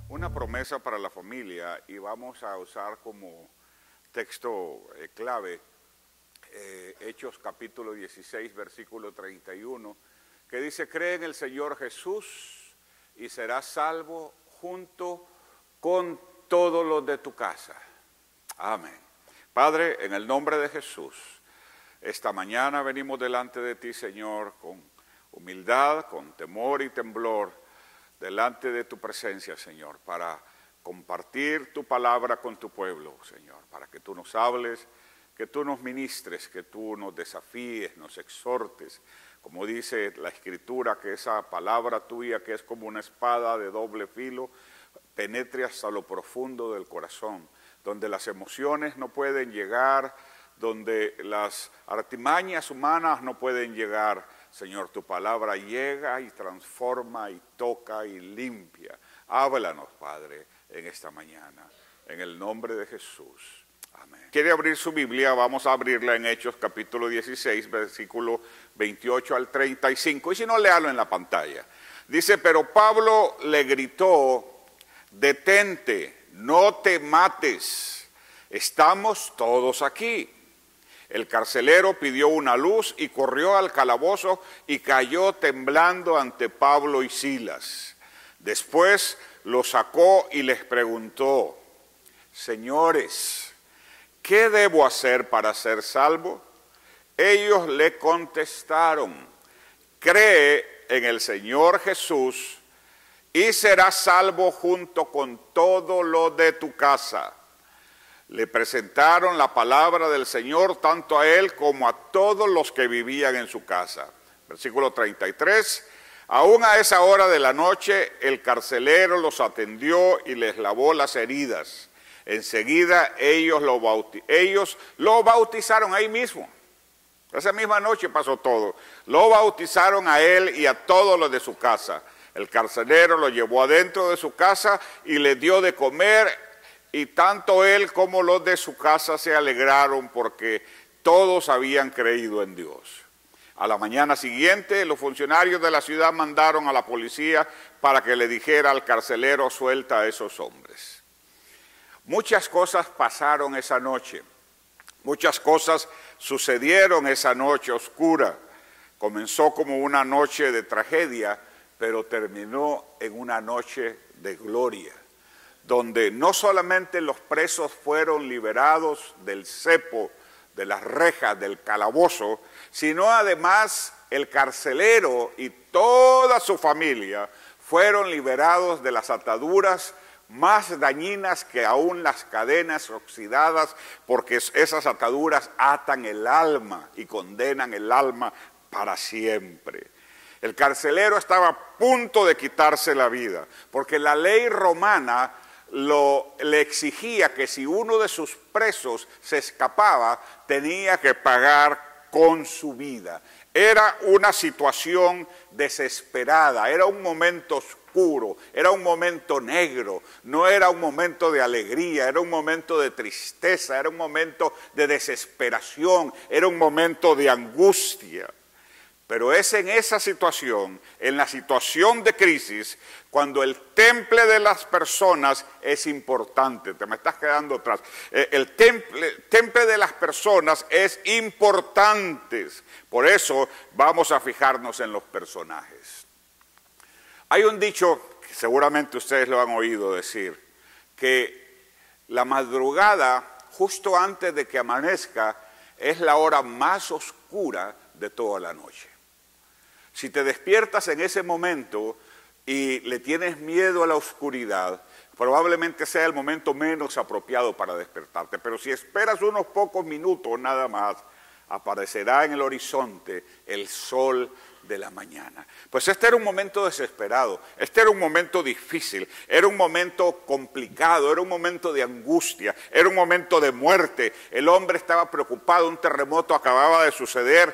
una promesa para la familia y vamos a usar como texto clave Hechos capítulo 16, versículo 31, que dice: cree en el Señor Jesús y serás salvo junto con todos los de tu casa. Amén. Padre, en el nombre de Jesús, esta mañana venimos delante de ti, Señor, con humildad, con temor y temblor, delante de tu presencia, Señor, para compartir tu palabra con tu pueblo, Señor, para que tú nos hables, que tú nos ministres, que tú nos desafíes, nos exhortes, como dice la Escritura, que esa palabra tuya, que es como una espada de doble filo, penetre hasta lo profundo del corazón, donde las emociones no pueden llegar, donde las artimañas humanas no pueden llegar. Señor, tu palabra llega y transforma y toca y limpia. Háblanos, Padre, en esta mañana, en el nombre de Jesús. Amén. ¿Quiere abrir su Biblia? Vamos a abrirla en Hechos capítulo 16, versículo 28 al 35. Y si no, léalo en la pantalla. Dice: pero Pablo le gritó: detente, no te mates, estamos todos aquí. El carcelero pidió una luz y corrió al calabozo y cayó temblando ante Pablo y Silas. Después los sacó y les preguntó: señores, ¿qué debo hacer para ser salvo? Ellos le contestaron: cree en el Señor Jesús y serás salvo junto con todo lo de tu casa. Le presentaron la palabra del Señor tanto a él como a todos los que vivían en su casa. Versículo 33, aún a esa hora de la noche el carcelero los atendió y les lavó las heridas. Enseguida ellos lo bautizaron ahí mismo. Esa misma noche pasó todo. Lo bautizaron a él y a todos los de su casa. El carcelero lo llevó adentro de su casa y le dio de comer. Y tanto él como los de su casa se alegraron porque todos habían creído en Dios. A la mañana siguiente, los funcionarios de la ciudad mandaron a la policía para que le dijera al carcelero: suelta a esos hombres. Muchas cosas pasaron esa noche. Muchas cosas sucedieron esa noche oscura. Comenzó como una noche de tragedia, pero terminó en una noche de gloria, donde no solamente los presos fueron liberados del cepo, de las rejas, del calabozo, sino además el carcelero y toda su familia fueron liberados de las ataduras más dañinas que aún las cadenas oxidadas, porque esas ataduras atan el alma y condenan el alma para siempre. El carcelero estaba a punto de quitarse la vida, porque la ley romana le exigía que si uno de sus presos se escapaba, tenía que pagar con su vida. Era una situación desesperada, era un momento oscuro, era un momento negro, no era un momento de alegría, era un momento de tristeza, era un momento de desesperación, era un momento de angustia. Pero es en esa situación, en la situación de crisis, cuando el temple de las personas es importante. Te me estás quedando atrás. El temple de las personas es importante. Por eso vamos a fijarnos en los personajes. Hay un dicho, que seguramente ustedes lo han oído decir, que la madrugada, justo antes de que amanezca, es la hora más oscura de toda la noche. Si te despiertas en ese momento y le tienes miedo a la oscuridad, probablemente sea el momento menos apropiado para despertarte. Pero si esperas unos pocos minutos nada más, aparecerá en el horizonte el sol de la mañana. Pues este era un momento desesperado, este era un momento difícil, era un momento complicado, era un momento de angustia, era un momento de muerte. El hombre estaba preocupado, un terremoto acababa de suceder,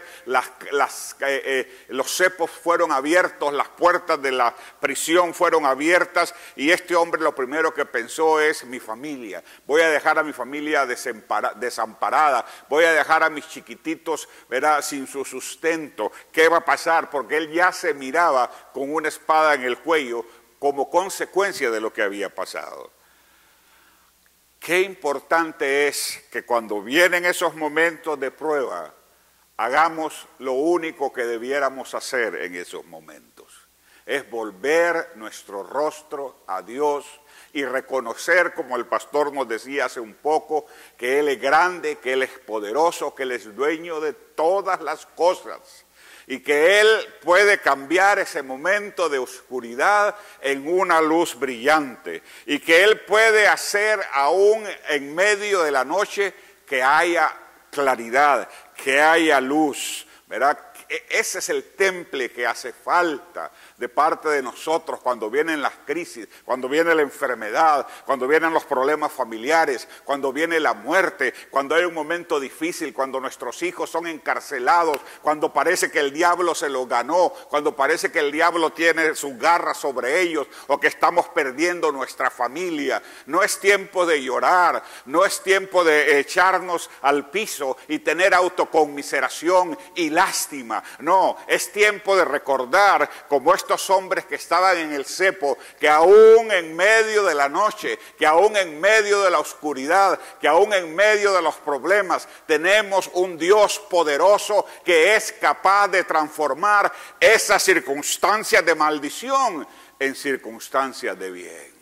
los cepos fueron abiertos, las puertas de la prisión fueron abiertas y este hombre lo primero que pensó es: mi familia, voy a dejar a mi familia desamparada, voy a dejar a mis chiquititos, ¿verdad?, sin su sustento. ¿Qué va a pasar? Porque él ya se miraba con una espada en el cuello, como consecuencia de lo que había pasado. Qué importante es que cuando vienen esos momentos de prueba, hagamos lo único que debiéramos hacer en esos momentos. Es volver nuestro rostro a Dios y reconocer, como el pastor nos decía hace un poco, que Él es grande, que Él es poderoso, que Él es dueño de todas las cosas y que Él puede cambiar ese momento de oscuridad en una luz brillante y que Él puede hacer aún en medio de la noche que haya claridad, que haya luz, ¿verdad? Ese es el temple que hace falta de parte de nosotros cuando vienen las crisis, cuando viene la enfermedad, cuando vienen los problemas familiares, cuando viene la muerte, cuando hay un momento difícil, cuando nuestros hijos son encarcelados, cuando parece que el diablo se los ganó, cuando parece que el diablo tiene sus garras sobre ellos o que estamos perdiendo nuestra familia. No es tiempo de llorar, no es tiempo de echarnos al piso y tener autoconmiseración y lástima. No, es tiempo de recordar, como estos hombres que estaban en el cepo, que aún en medio de la noche, que aún en medio de la oscuridad, que aún en medio de los problemas, tenemos un Dios poderoso que es capaz de transformar esas circunstancias de maldición en circunstancias de bien.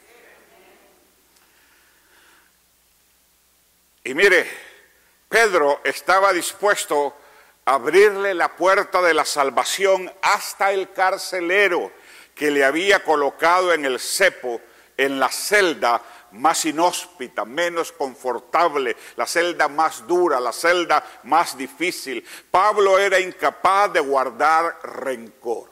Y mire, Pedro estaba dispuesto a abrirle la puerta de la salvación hasta el carcelero que le había colocado en el cepo, en la celda más inhóspita, menos confortable, la celda más dura, la celda más difícil. Pablo era incapaz de guardar rencor.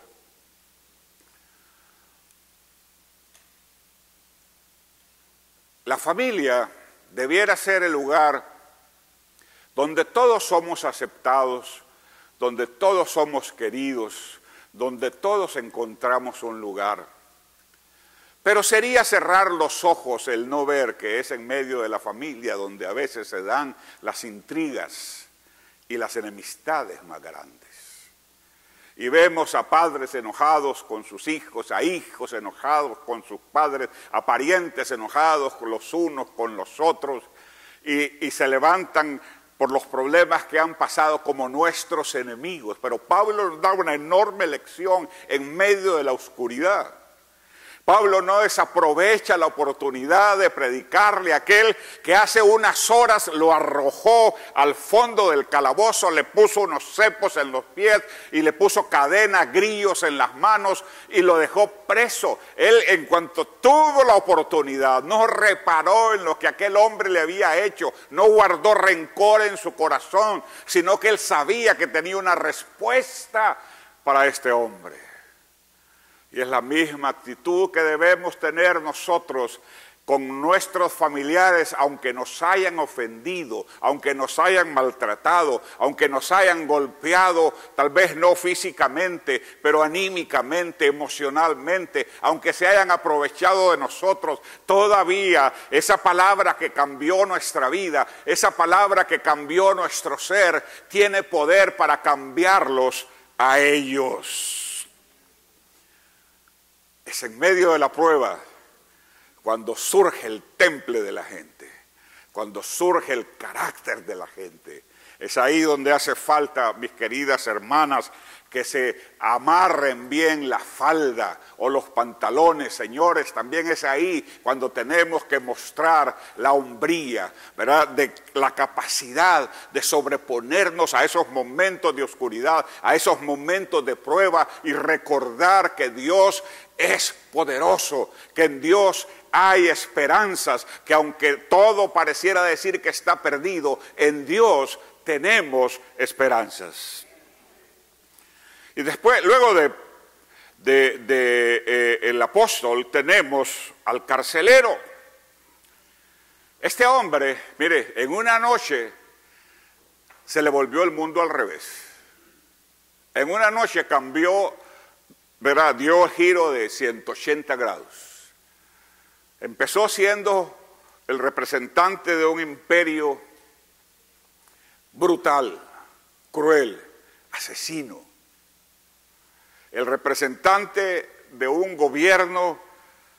La familia debiera ser el lugar donde todos somos aceptados, donde todos somos queridos, donde todos encontramos un lugar. Pero sería cerrar los ojos el no ver que es en medio de la familia donde a veces se dan las intrigas y las enemistades más grandes. Y vemos a padres enojados con sus hijos, a hijos enojados con sus padres, a parientes enojados los unos con los otros, y se levantan por los problemas que han pasado como nuestros enemigos. Pero Pablo nos da una enorme lección en medio de la oscuridad. Pablo no desaprovecha la oportunidad de predicarle a aquel que hace unas horas lo arrojó al fondo del calabozo, le puso unos cepos en los pies y le puso cadenas, grillos en las manos y lo dejó preso. Él, en cuanto tuvo la oportunidad, no reparó en lo que aquel hombre le había hecho, no guardó rencor en su corazón, sino que él sabía que tenía una respuesta para este hombre. Y es la misma actitud que debemos tener nosotros con nuestros familiares, aunque nos hayan ofendido, aunque nos hayan maltratado, aunque nos hayan golpeado, tal vez no físicamente, pero anímicamente, emocionalmente, aunque se hayan aprovechado de nosotros. Todavía esa palabra que cambió nuestra vida, esa palabra que cambió nuestro ser, tiene poder para cambiarlos a ellos. Es en medio de la prueba cuando surge el temple de la gente, cuando surge el carácter de la gente. Es ahí donde hace falta, mis queridas hermanas, que se amarren bien la falda o los pantalones, señores. También es ahí cuando tenemos que mostrar la hombría, ¿verdad? De la capacidad de sobreponernos a esos momentos de oscuridad, a esos momentos de prueba y recordar que Dios es poderoso, que en Dios hay esperanzas, que aunque todo pareciera decir que está perdido, en Dios tenemos esperanzas. Y después, luego el apóstol, tenemos al carcelero. Este hombre, mire, en una noche se le volvió el mundo al revés. En una noche cambió, ¿verdad? Dio giro de 180 grados. Empezó siendo el representante de un imperio brutal, cruel, asesino. El representante de un gobierno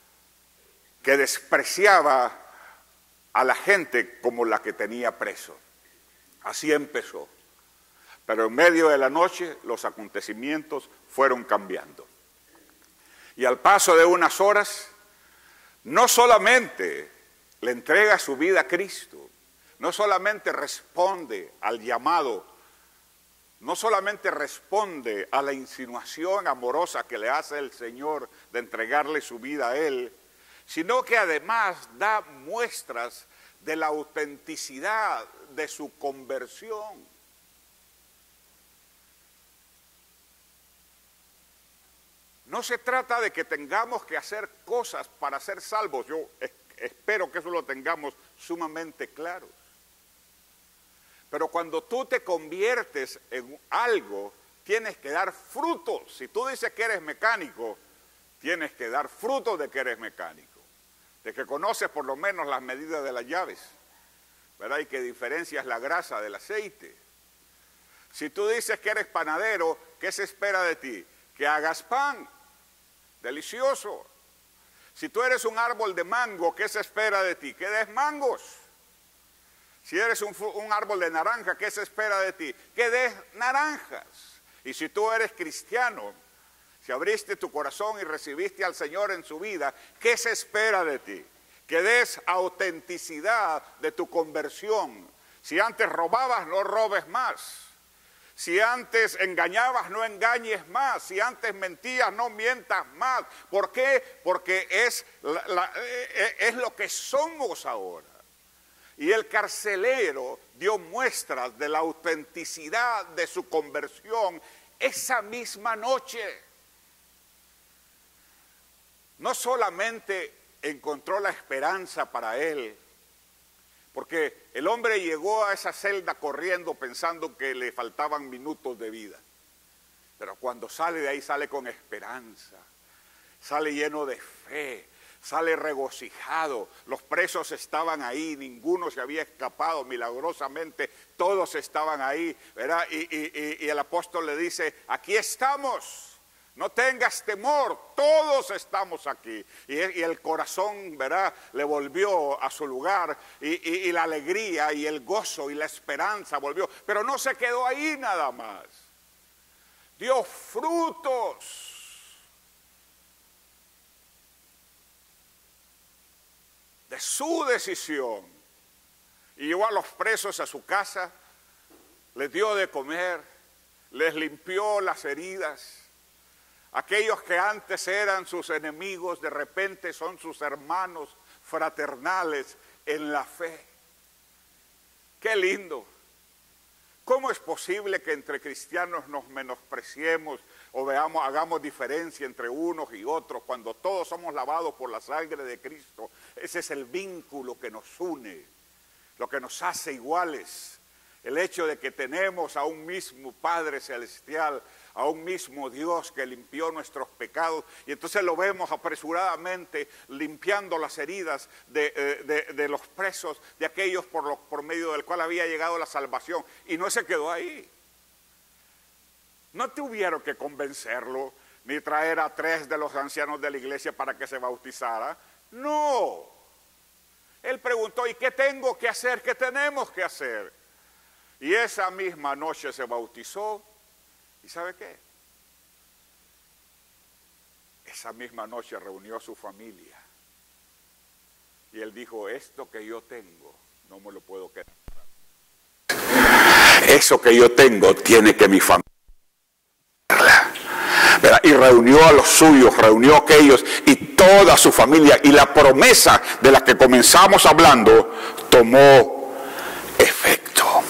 que despreciaba a la gente como la que tenía preso. Así empezó. Pero en medio de la noche los acontecimientos fueron cambiando. Y al paso de unas horas, no solamente le entrega su vida a Cristo, no solamente responde al llamado, no solamente responde a la insinuación amorosa que le hace el Señor de entregarle su vida a Él, sino que además da muestras de la autenticidad de su conversión. No se trata de que tengamos que hacer cosas para ser salvos. Yo espero que eso lo tengamos sumamente claro. Pero cuando tú te conviertes en algo, tienes que dar frutos. Si tú dices que eres mecánico, tienes que dar frutos de que eres mecánico. De que conoces por lo menos las medidas de las llaves, ¿verdad? Y que diferencias la grasa del aceite. Si tú dices que eres panadero, ¿qué se espera de ti? Que hagas pan. Delicioso. Si tú eres un árbol de mango, ¿qué se espera de ti? Que des mangos. Si eres un árbol de naranja, ¿qué se espera de ti? Que des naranjas. Y si tú eres cristiano, si abriste tu corazón y recibiste al Señor en su vida, ¿qué se espera de ti? Que des autenticidad de tu conversión. Si antes robabas, no robes más. Si antes engañabas, no engañes más. Si antes mentías, no mientas más. ¿Por qué? Porque es lo que somos ahora. Y el carcelero dio muestras de la autenticidad de su conversión esa misma noche. No solamente encontró la esperanza para él, porque el hombre llegó a esa celda corriendo pensando que le faltaban minutos de vida. Pero cuando sale de ahí sale con esperanza, sale lleno de fe, sale regocijado. Los presos estaban ahí, ninguno se había escapado milagrosamente, todos estaban ahí, ¿verdad? Y el apóstol le dice, aquí estamos. No tengas temor, todos estamos aquí. Y el corazón, ¿verdad?, le volvió a su lugar y la alegría y el gozo y la esperanza volvió. Pero no se quedó ahí nada más. Dio frutos de su decisión. Y llevó a los presos a su casa, les dio de comer, les limpió las heridas. Aquellos que antes eran sus enemigos, de repente son sus hermanos fraternales en la fe. ¡Qué lindo! ¿Cómo es posible que entre cristianos nos menospreciemos o hagamos diferencia entre unos y otros cuando todos somos lavados por la sangre de Cristo? Ese es el vínculo que nos une, lo que nos hace iguales. El hecho de que tenemos a un mismo Padre Celestial, a un mismo Dios que limpió nuestros pecados, y entonces lo vemos apresuradamente limpiando las heridas de los presos, de aquellos por medio del cual había llegado la salvación, y no se quedó ahí. No tuvieron que convencerlo, ni traer a 3 de los ancianos de la iglesia para que se bautizara. No. Él preguntó, ¿y qué tengo que hacer? ¿Qué tenemos que hacer? Y esa misma noche se bautizó. ¿Y sabe qué? Esa misma noche reunió a su familia. Y él dijo, esto que yo tengo, no me lo puedo quedar. Eso que yo tengo, tiene que mi familia. ¿Verdad? Y reunió a los suyos, reunió a aquellos y toda su familia. Y la promesa de la que comenzamos hablando tomó efecto.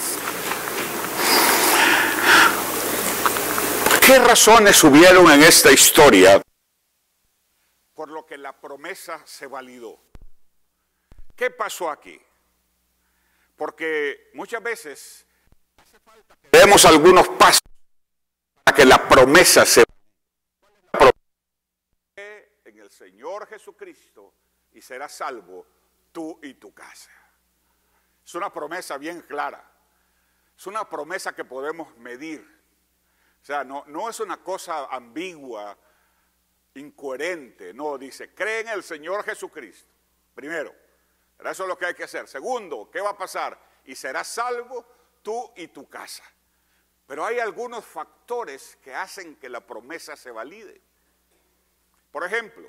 ¿Qué razones hubieron en esta historia por lo que la promesa se validó? ¿Qué pasó aquí? Porque muchas veces hace falta que demos algunos pasos para que la promesa se valide. En el Señor Jesucristo y serás salvo tú y tu casa. Es una promesa bien clara. Es una promesa que podemos medir. O sea, no es una cosa ambigua, incoherente. No, dice, cree en el Señor Jesucristo Primero, ¿verdad? Eso es lo que hay que hacer. Segundo, ¿qué va a pasar? Y serás salvo tú y tu casa. Pero hay algunos factores que hacen que la promesa se valide. Por ejemplo,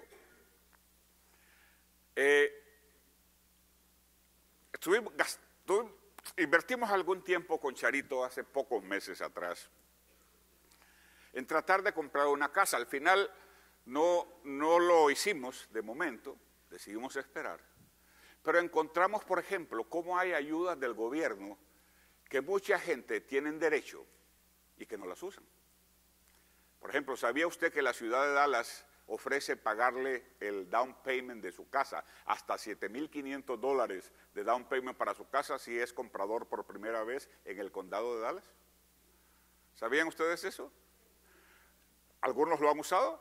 invertimos algún tiempo con Charito hace pocos meses atrás en tratar de comprar una casa. Al final no lo hicimos de momento, decidimos esperar. Pero encontramos, por ejemplo, cómo hay ayudas del gobierno que mucha gente tiene derecho y que no las usan. Por ejemplo, ¿sabía usted que la ciudad de Dallas ofrece pagarle el down payment de su casa, hasta $7,500 de down payment para su casa si es comprador por primera vez en el condado de Dallas? ¿Sabían ustedes eso? ¿Algunos lo han usado?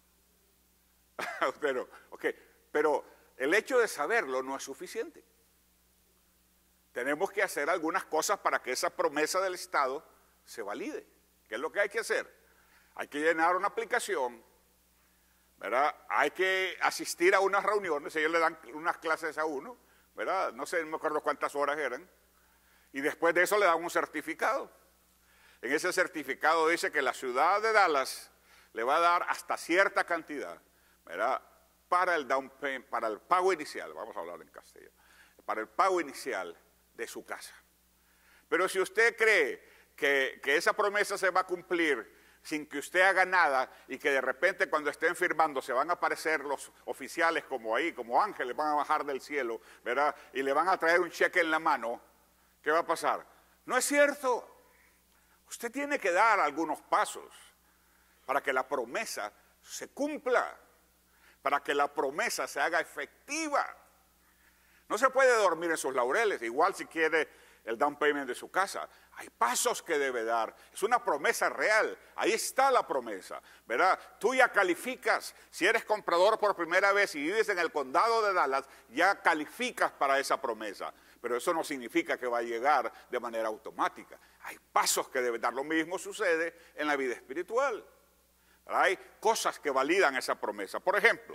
Pero el hecho de saberlo no es suficiente. Tenemos que hacer algunas cosas para que esa promesa del Estado se valide. ¿Qué es lo que hay que hacer? Hay que llenar una aplicación, ¿verdad? Hay que asistir a unas reuniones, ellos le dan unas clases a uno, ¿verdad? No sé, no me acuerdo cuántas horas eran, y después de eso le dan un certificado. En ese certificado dice que la ciudad de Dallas le va a dar hasta cierta cantidad, ¿verdad? Para el down payment, para el pago inicial, vamos a hablar en castellano, para el pago inicial de su casa. Pero si usted cree que esa promesa se va a cumplir sin que usted haga nada y que de repente cuando estén firmando se van a aparecer los oficiales como ahí, como ángeles, van a bajar del cielo, ¿verdad? Y le van a traer un cheque en la mano, ¿qué va a pasar? No es cierto. Usted tiene que dar algunos pasos para que la promesa se cumpla, para que la promesa se haga efectiva. No se puede dormir en sus laureles, igual si quiere el down payment de su casa. Hay pasos que debe dar, es una promesa real, ahí está la promesa, ¿verdad? Tú ya calificas, si eres comprador por primera vez y vives en el condado de Dallas, ya calificas para esa promesa, pero eso no significa que va a llegar de manera automática. Hay pasos que deben dar, lo mismo sucede en la vida espiritual, ¿verdad? Hay cosas que validan esa promesa. Por ejemplo,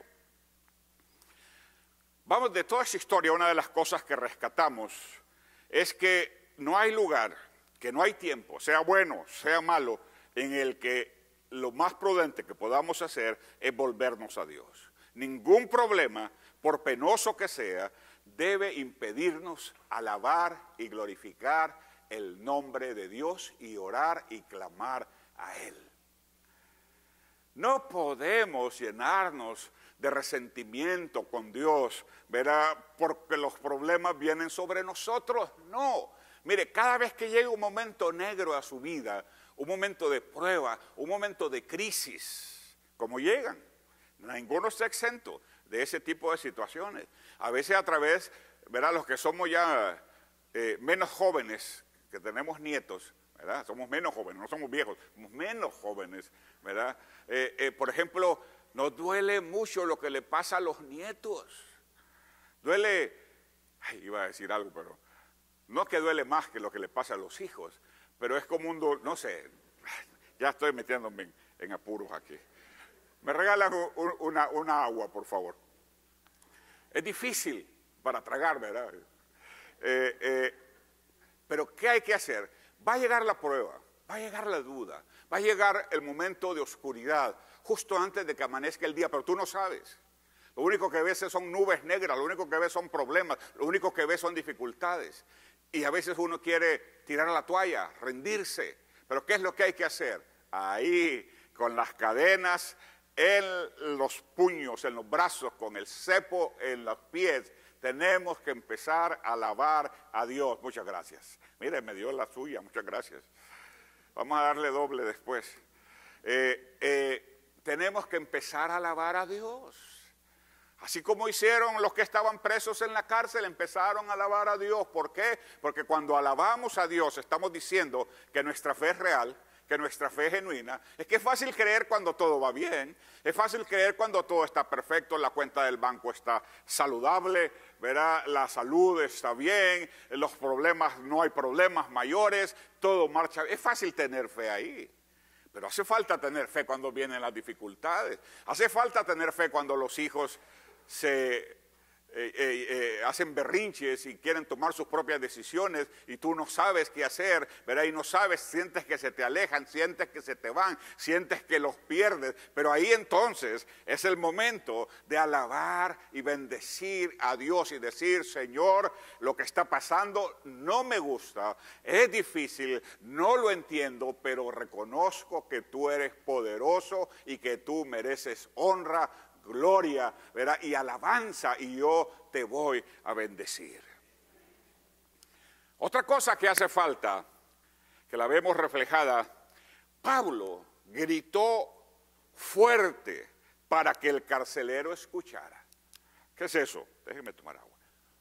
vamos, de toda esa historia, una de las cosas que rescatamos es que no hay lugar, que no hay tiempo, sea bueno, sea malo, en el que lo más prudente que podamos hacer es volvernos a Dios. Ningún problema, por penoso que sea, debe impedirnos alabar y glorificar el nombre de Dios y orar y clamar a Él. No podemos llenarnos de resentimiento con Dios, ¿verdad? Porque los problemas vienen sobre nosotros. No. Mire, cada vez que llega un momento negro a su vida, un momento de prueba, un momento de crisis, como llegan, ninguno está exento de ese tipo de situaciones. A veces a través, ¿verdad? Los que somos ya menos jóvenes, que tenemos nietos, ¿verdad? Somos menos jóvenes, no somos viejos, somos menos jóvenes, ¿verdad? Por ejemplo, nos duele mucho lo que le pasa a los nietos. Duele, iba a decir algo, pero no que duele más que lo que le pasa a los hijos, pero es como un, no sé, ya estoy metiéndome en apuros aquí. Me regalan una agua, por favor. Es difícil para tragar, ¿verdad? Pero ¿qué hay que hacer? Va a llegar la prueba, va a llegar la duda, va a llegar el momento de oscuridad, justo antes de que amanezca el día, pero tú no sabes. Lo único que ves son nubes negras, lo único que ves son problemas, lo único que ves son dificultades. Y a veces uno quiere tirar la toalla, rendirse. Pero ¿qué es lo que hay que hacer? Ahí, con las cadenas en los puños, en los brazos, con el cepo en los pies, tenemos que empezar a alabar a Dios. Muchas gracias. Mire, me dio la suya, muchas gracias. Vamos a darle doble después. Tenemos que empezar a alabar a Dios. Así como hicieron los que estaban presos en la cárcel, empezaron a alabar a Dios. ¿Por qué? Porque cuando alabamos a Dios estamos diciendo que nuestra fe es real, que nuestra fe es genuina. Es que es fácil creer cuando todo va bien, es fácil creer cuando todo está perfecto, la cuenta del banco está saludable, ¿verdad? La salud está bien, los problemas, no hay problemas mayores, todo marcha. Es fácil tener fe ahí. Pero hace falta tener fe cuando vienen las dificultades, hace falta tener fe cuando los hijos se hacen berrinches y quieren tomar sus propias decisiones y tú no sabes qué hacer, ¿verdad? Y no sabes, sientes que se te alejan, sientes que se te van, sientes que los pierdes, pero ahí entonces es el momento de alabar y bendecir a Dios y decir: Señor, lo que está pasando no me gusta, es difícil, no lo entiendo, pero reconozco que tú eres poderoso y que tú mereces honra, gloria, ¿verdad? Y alabanza, y yo te voy a bendecir. Otra cosa que hace falta, que la vemos reflejada, Pablo gritó fuerte para que el carcelero escuchara. ¿Qué es eso? Déjenme tomar agua.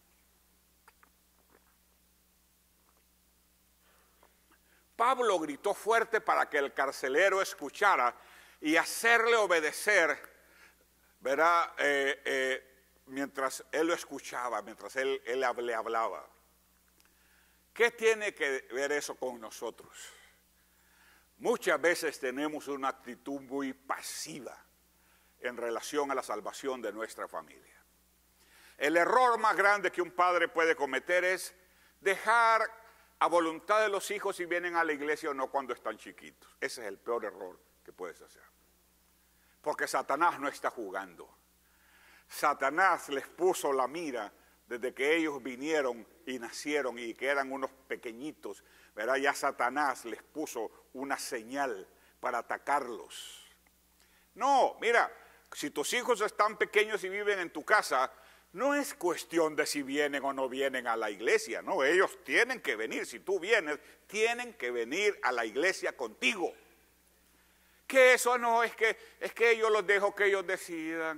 Pablo gritó fuerte para que el carcelero escuchara y hacerle obedecer, ¿verdad? Mientras él lo escuchaba, mientras él le hablaba. ¿Qué tiene que ver eso con nosotros? Muchas veces tenemos una actitud muy pasiva en relación a la salvación de nuestra familia. El error más grande que un padre puede cometer es dejar a voluntad de los hijos si vienen a la iglesia o no cuando están chiquitos. Ese es el peor error que puedes hacer. Porque Satanás no está jugando. Satanás les puso la mira desde que ellos vinieron y nacieron y que eran unos pequeñitos, ¿verdad? Ya Satanás les puso una señal para atacarlos. No, mira, si tus hijos están pequeños y viven en tu casa, no es cuestión de si vienen o no vienen a la iglesia, no, ellos tienen que venir. Si tú vienes, tienen que venir a la iglesia contigo. Que eso no, es que yo los dejo que ellos decidan,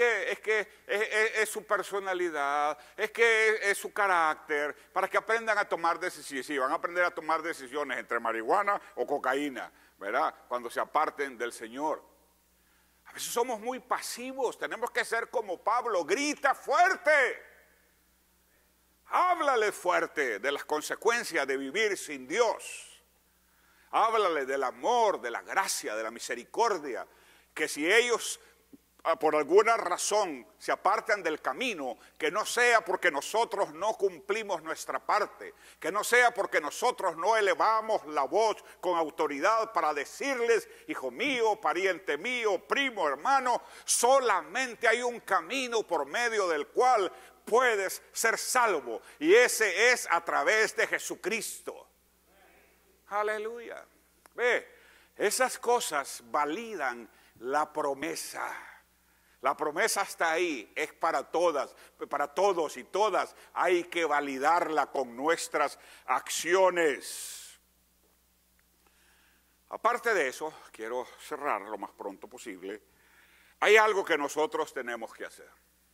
es su personalidad, es que es su carácter, para que aprendan a tomar decisiones. Sí, van a aprender a tomar decisiones entre marihuana o cocaína, ¿verdad? Cuando se aparten del Señor. A veces somos muy pasivos, tenemos que ser como Pablo: grita fuerte, háblale fuerte de las consecuencias de vivir sin Dios. Háblale del amor, de la gracia, de la misericordia, que si ellos por alguna razón se apartan del camino, que no sea porque nosotros no cumplimos nuestra parte, que no sea porque nosotros no elevamos la voz con autoridad para decirles: hijo mío, pariente mío, primo, hermano, solamente hay un camino por medio del cual puedes ser salvo, y ese es a través de Jesucristo. Aleluya. Ve, esas cosas validan la promesa. La promesa está ahí, es para todas, para todos y todas. Hay que validarla con nuestras acciones. Aparte de eso, quiero cerrar lo más pronto posible. Hay algo que nosotros tenemos que hacer.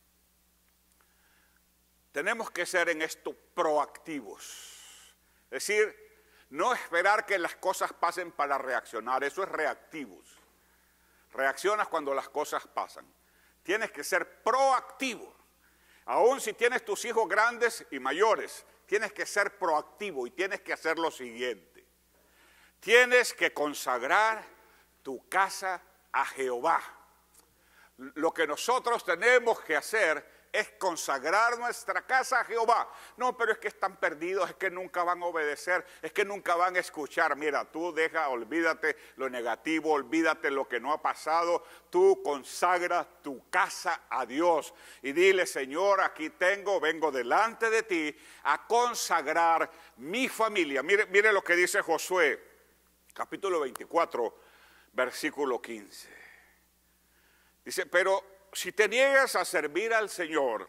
Tenemos que ser en esto proactivos. Es decir, no esperar que las cosas pasen para reaccionar, eso es reactivos. Reaccionas cuando las cosas pasan. Tienes que ser proactivo. Aún si tienes tus hijos grandes y mayores, tienes que ser proactivo y tienes que hacer lo siguiente. Tienes que consagrar tu casa a Jehová. Lo que nosotros tenemos que hacer es consagrar nuestra casa a Jehová. No, pero es que están perdidos, es que nunca van a obedecer, es que nunca van a escuchar. Mira, tú olvídate lo negativo, olvídate lo que no ha pasado. Tú consagra tu casa a Dios y dile: Señor, aquí vengo delante de ti a consagrar mi familia. Mire lo que dice Josué, capítulo 24, versículo 15. Dice: pero si te niegas a servir al Señor,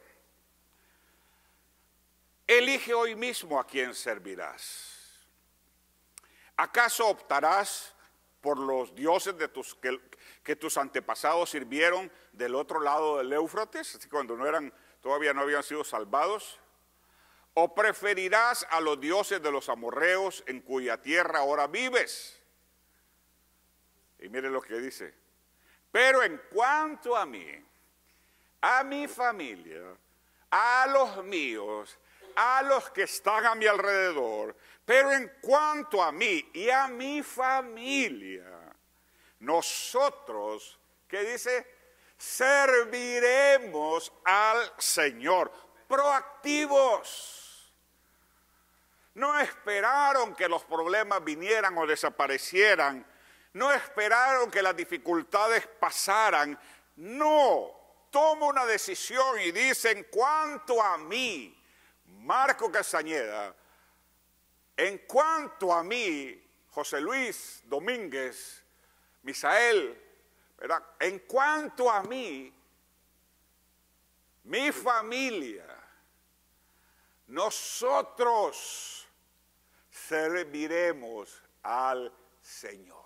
elige hoy mismo a quién servirás. ¿Acaso optarás por los dioses que tus antepasados sirvieron del otro lado del Éufrates, cuando todavía no habían sido salvados? ¿O preferirás a los dioses de los amorreos en cuya tierra ahora vives? Y mire lo que dice: pero en cuanto a mí, a mi familia, a los míos, a los que están a mi alrededor, pero en cuanto a mí y a mi familia, nosotros, ¿qué dice? serviremos al Señor. Proactivos. No esperaron que los problemas vinieran o desaparecieran. No esperaron que las dificultades pasaran. No, toma una decisión y dice: en cuanto a mí, Marco Castañeda, en cuanto a mí, José Luis Domínguez, Misael, ¿verdad? En cuanto a mí, mi familia, nosotros serviremos al Señor.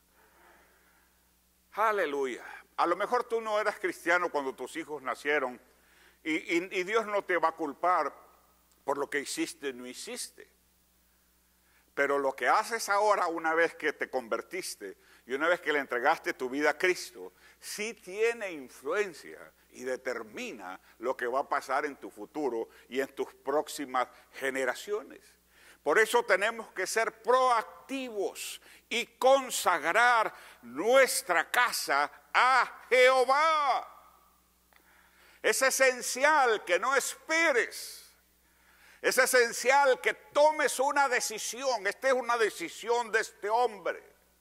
Aleluya. A lo mejor tú no eras cristiano cuando tus hijos nacieron y Dios no te va a culpar por lo que hiciste o no hiciste. Pero lo que haces ahora, una vez que te convertiste y una vez que le entregaste tu vida a Cristo, sí tiene influencia y determina lo que va a pasar en tu futuro y en tus próximas generaciones. Por eso tenemos que ser proactivos y consagrar nuestra casa a Jehová. Es esencial que no esperes. Es esencial que tomes una decisión. Esta es una decisión de este hombre.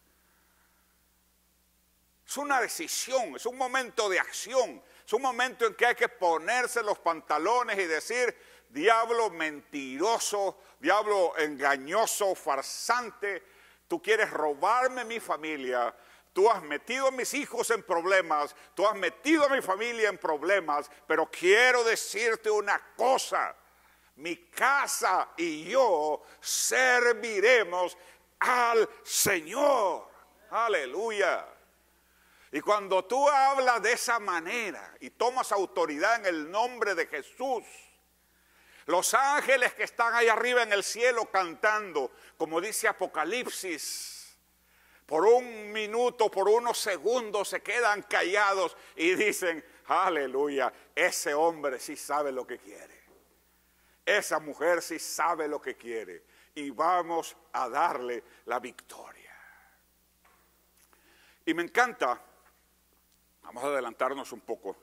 Es una decisión, es un momento de acción. Es un momento en que hay que ponerse los pantalones y decir: diablo mentiroso, diablo engañoso, farsante, tú quieres robarme mi familia, tú has metido a mis hijos en problemas, tú has metido a mi familia en problemas, pero quiero decirte una cosa: mi casa y yo serviremos al Señor. Aleluya. Y cuando tú hablas de esa manera y tomas autoridad en el nombre de Jesús, los ángeles que están ahí arriba en el cielo cantando, como dice Apocalipsis, por un minuto, por unos segundos se quedan callados y dicen: aleluya, ese hombre sí sabe lo que quiere. Esa mujer sí sabe lo que quiere y vamos a darle la victoria. Y me encanta, vamos a adelantarnos un poco,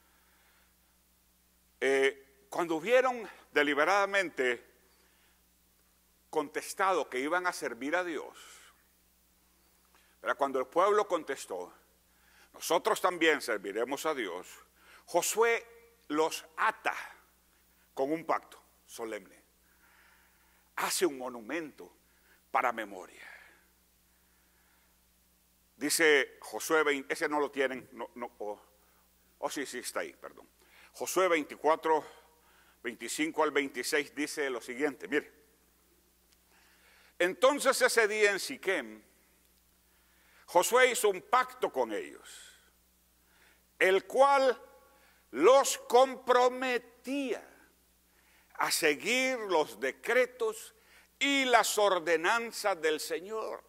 cuando hubieron deliberadamente contestado que iban a servir a Dios, ¿verdad? Cuando el pueblo contestó: nosotros también serviremos a Dios, Josué los ata con un pacto solemne. Hace un monumento para memoria. Dice Josué 20, ese no lo tienen, sí está ahí, perdón. Josué 24, 25 al 26 dice lo siguiente, mire. Entonces ese día en Siquem, Josué hizo un pacto con ellos, el cual los comprometía a seguir los decretos y las ordenanzas del Señor.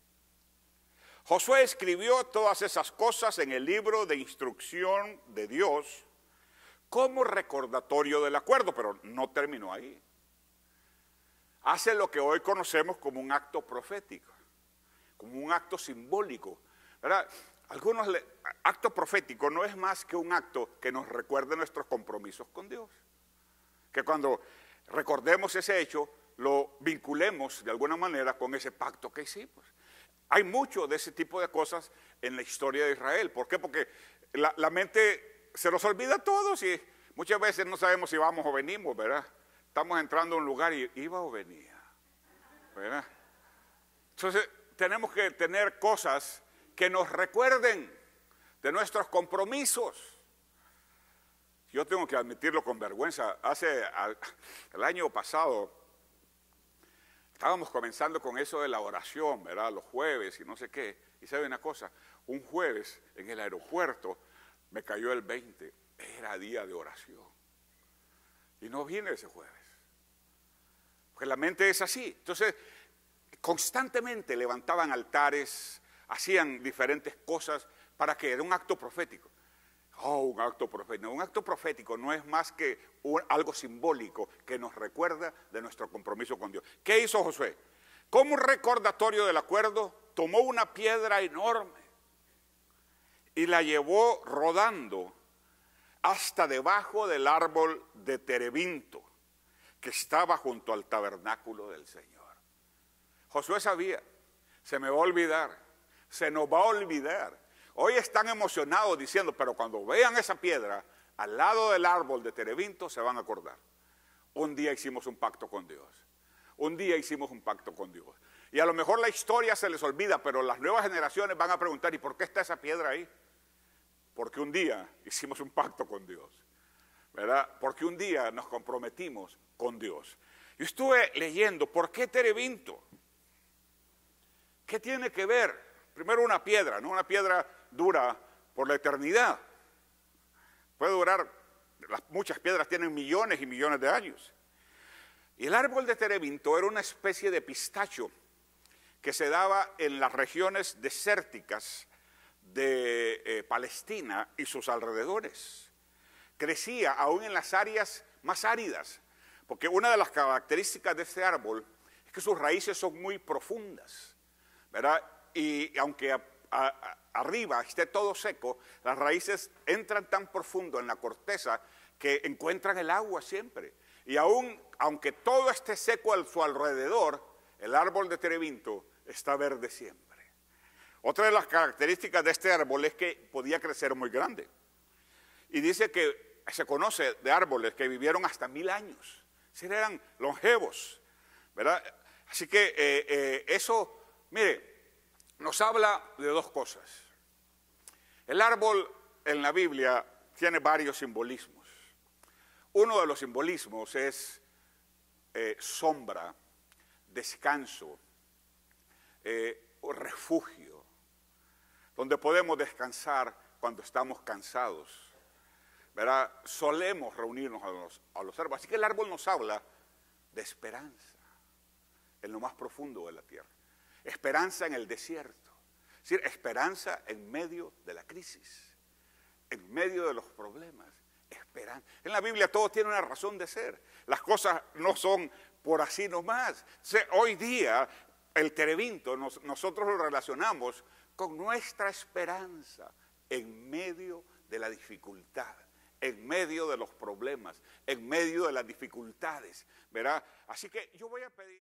Josué escribió todas esas cosas en el libro de instrucción de Dios como recordatorio del acuerdo, pero no terminó ahí. Hace lo que hoy conocemos como un acto profético, como un acto simbólico, ¿verdad? Acto profético no es más que un acto que nos recuerde nuestros compromisos con Dios. Que cuando recordemos ese hecho, lo vinculemos de alguna manera con ese pacto que hicimos. Hay mucho de ese tipo de cosas en la historia de Israel. ¿Por qué? Porque la mente se nos olvida a todos y muchas veces no sabemos si vamos o venimos, ¿verdad? Estamos entrando a un lugar y iba o venía, ¿verdad? Entonces tenemos que tener cosas que nos recuerden de nuestros compromisos. Yo tengo que admitirlo con vergüenza. El año pasado estábamos comenzando con eso de la oración, ¿verdad? Los jueves y no sé qué. Y sabe una cosa, un jueves en el aeropuerto me cayó el 20, era día de oración. Y no vine ese jueves. Porque la mente es así. Entonces, constantemente levantaban altares, hacían diferentes cosas para que era un acto profético. Un acto profético. Un acto profético no es más que algo simbólico que nos recuerda de nuestro compromiso con Dios. ¿Qué hizo Josué? Como un recordatorio del acuerdo, tomó una piedra enorme y la llevó rodando hasta debajo del árbol de terebinto que estaba junto al tabernáculo del Señor. Josué sabía, se me va a olvidar, se nos va a olvidar. Hoy están emocionados diciendo, pero cuando vean esa piedra al lado del árbol de terebinto se van a acordar. Un día hicimos un pacto con Dios. Un día hicimos un pacto con Dios. Y a lo mejor la historia se les olvida, pero las nuevas generaciones van a preguntar, ¿y por qué está esa piedra ahí? Porque un día hicimos un pacto con Dios, ¿verdad? Porque un día nos comprometimos con Dios. Yo estuve leyendo, ¿por qué terebinto? ¿Qué tiene que ver? Primero una piedra, ¿no? Una piedra dura por la eternidad. Puede durar, muchas piedras tienen millones y millones de años. Y el árbol de terebinto era una especie de pistacho que se daba en las regiones desérticas de Palestina y sus alrededores. Crecía aún en las áreas más áridas, porque una de las características de este árbol es que sus raíces son muy profundas, ¿verdad? Y aunque arriba esté todo seco, las raíces entran tan profundo en la corteza que encuentran el agua siempre. Y aún, aunque todo esté seco a su alrededor, el árbol de terebinto está verde siempre. Otra de las características de este árbol es que podía crecer muy grande. Y dice que se conoce de árboles que vivieron hasta 1000 años. Si eran longevos, ¿verdad? Así que eso, mire, nos habla de dos cosas. El árbol en la Biblia tiene varios simbolismos. Uno de los simbolismos es sombra, descanso, refugio, donde podemos descansar cuando estamos cansados, ¿verdad? Solemos reunirnos a los árboles. Así que el árbol nos habla de esperanza en lo más profundo de la tierra. Esperanza en el desierto, es decir, esperanza en medio de la crisis, en medio de los problemas, esperanza. En la Biblia todo tiene una razón de ser, las cosas no son por así nomás. Hoy día el terebinto nosotros lo relacionamos con nuestra esperanza en medio de la dificultad, en medio de los problemas, en medio de las dificultades, ¿verdad? Así que yo voy a pedir...